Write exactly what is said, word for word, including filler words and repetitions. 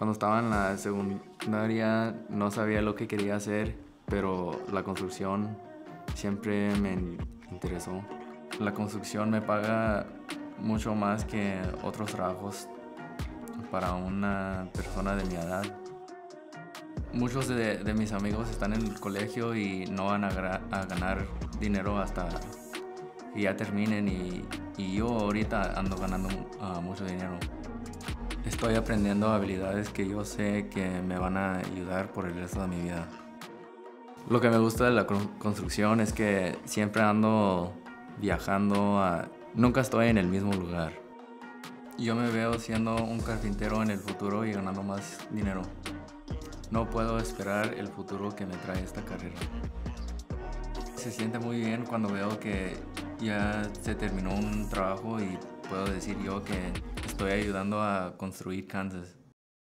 Cuando estaba en la secundaria no sabía lo que quería hacer, pero la construcción siempre me interesó. La construcción me paga mucho más que otros trabajos para una persona de mi edad. Muchos de, de mis amigos están en el colegio y no van a, a ganar dinero hasta que ya terminen y, y yo ahorita ando ganando uh, mucho dinero. Estoy aprendiendo habilidades que yo sé que me van a ayudar por el resto de mi vida. Lo que me gusta de la construcción es que siempre ando viajando, a, nunca estoy en el mismo lugar. Yo me veo siendo un carpintero en el futuro y ganando más dinero. No puedo esperar el futuro que me trae esta carrera. Se siente muy bien cuando veo que ya se terminó un trabajo y puedo decir yo que estoy ayudando a construir Kansas.